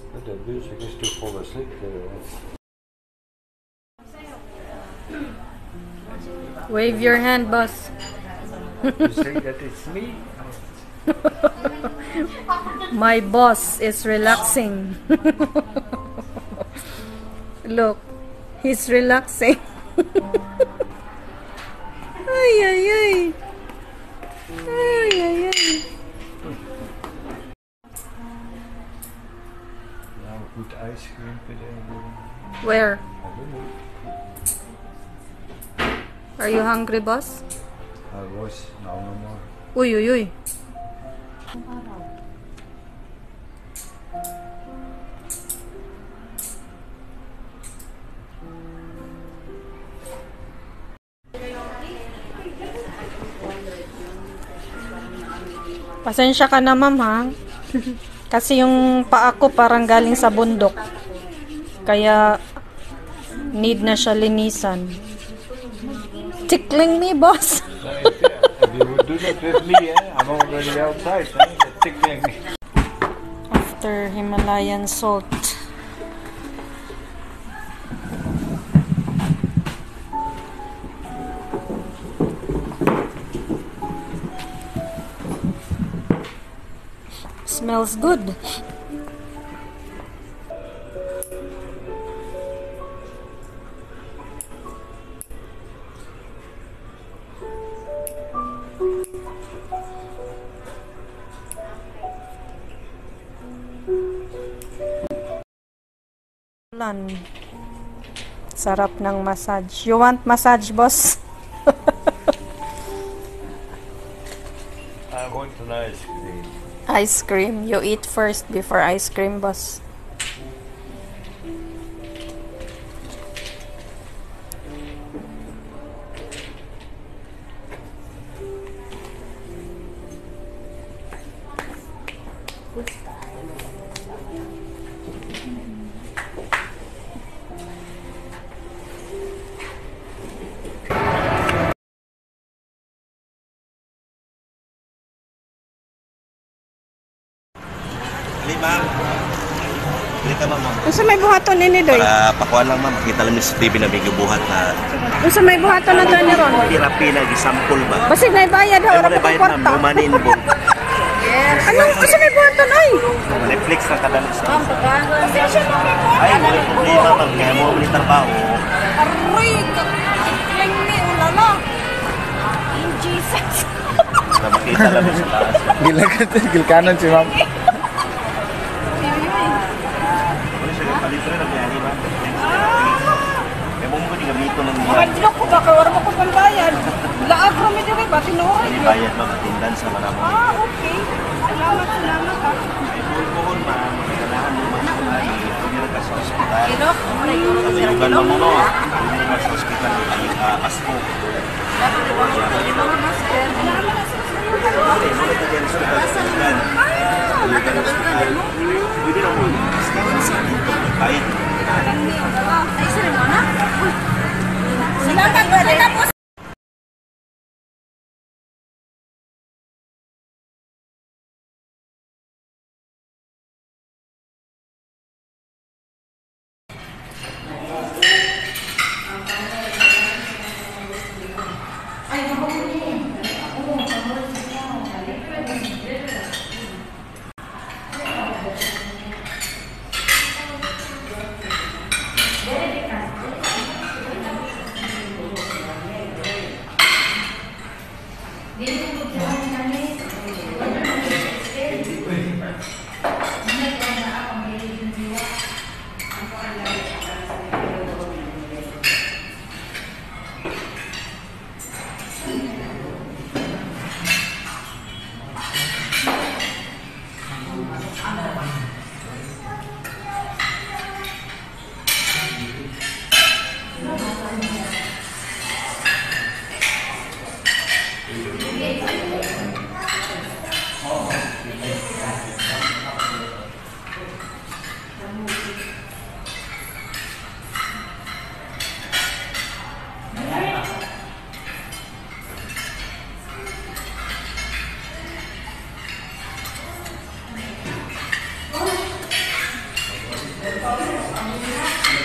But the music is to fall asleep. Wave your hand, boss. You say that it's me? My boss is relaxing. Look, he's relaxing. Ay, ay, ay. Ay, ay, ay. Now, good ice cream today. Where? I don't know. Are you hungry, boss? I was, now no more. Uy, uy, uy. Pasensya ka na, ma'am, ha? Kasi yung paa ko parang galing sa bundok. Kaya need na siya linisan. Tickling me, boss. If you would do that with me, I'm already outside. Tickling me. After Himalayan salt. Smells good. Sarap ng massage. You want massage, boss? I want an ice cream. Ice cream. You eat first before ice cream, boss. Ma'am. Bili ka, ma'am. Unsa may buhaton ini, doy? Para pakuha lang, ma'am. Makita lang ni sa TV na may gibuhat na Unsa may buhaton na doon ni Ron? therapy na gisample ba? Basig na bayad daw, Ay, ora mo na pa bayad, ma'am. kwarta. No money involved. Anong unsa may buhaton ay? Netflix na kadalas. Pasensya na may Ay, wala problema, ma'am. Kaya mo ulit trabaho. Aroy, kakling ni ulala. In Jesus. Na makita lang sa taas. Gilkanan si ma'am. Palitre na biyahe, ma'am. Kaya mo mo di gamito ng mga. Madlo ko ba kay ora mo ko pambayad. Laag ro mi diri ba tinuoy. May bayad, ma'am. Atindan sa manamo. Okay. Salamat ha. May buhon, ma'am. Kailangan mo mag-ulay. Pwede ka sa ospital. Ino, Pagayugan mo mo, no? Pwede ka sa ospital. Pasko.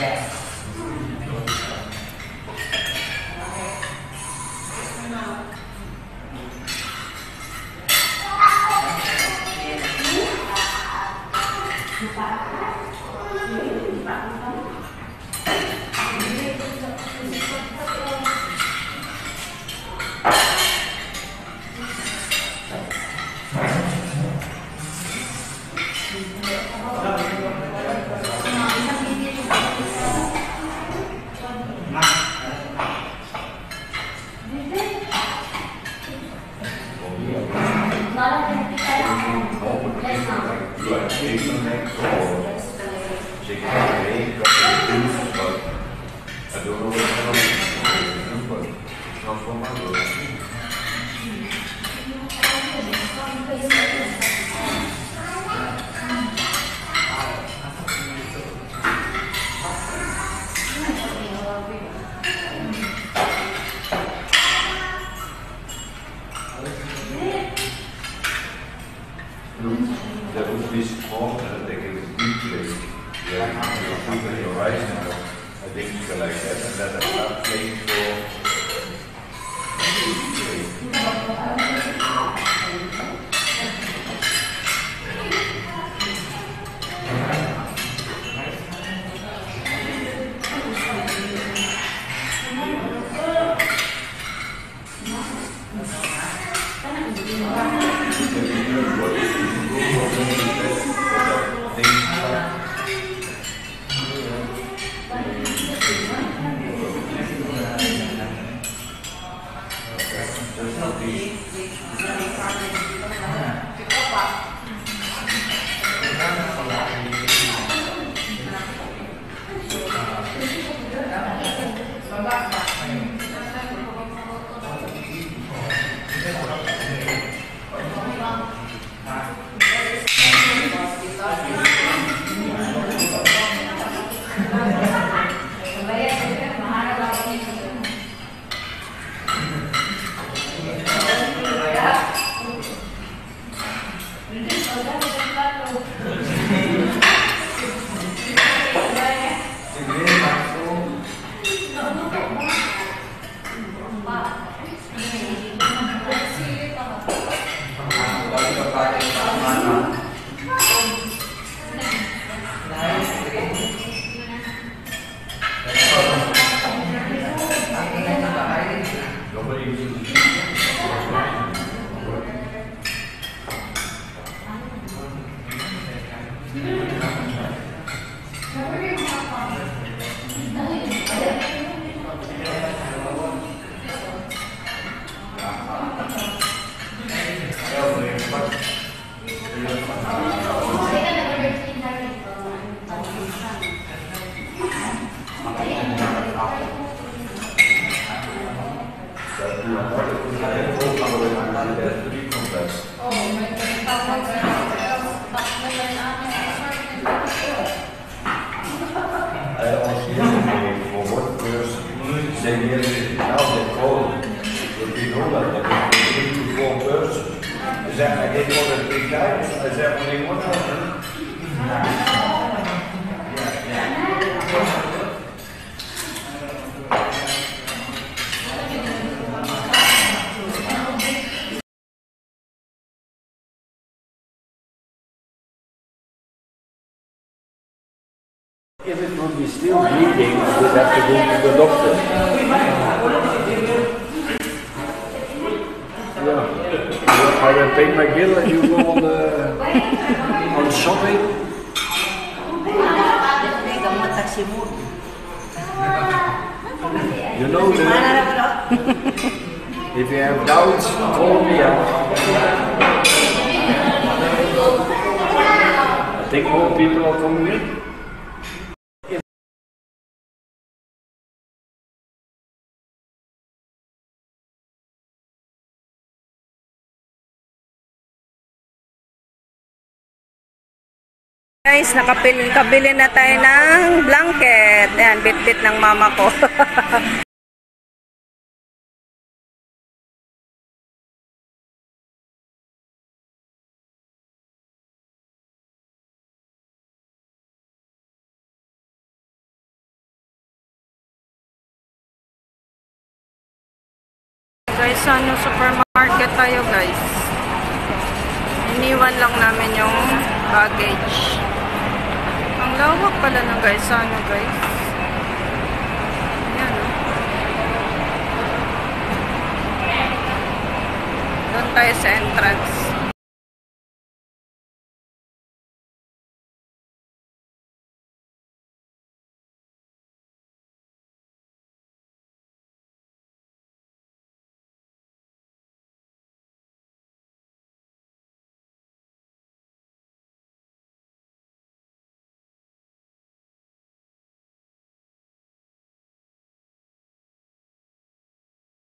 That would be strong and they can deep play. Yeah, you put your eyes now. I think like that, and then I start playing for. If it would be still bleeding, I would have to go to the doctor. Yeah. I will pay my bill and you go on shopping. You know that if you have doubts, call me up. I think more people are coming in. Guys, kabili na tayo ng blanket. Ayan, bit-bit ng mama ko. Guys, ano, supermarket tayo guys. Iniwan lang namin yung baggage. Ang lawak pala ng guys, ano guys. Ayan, oh. Doon tayo sa entrance.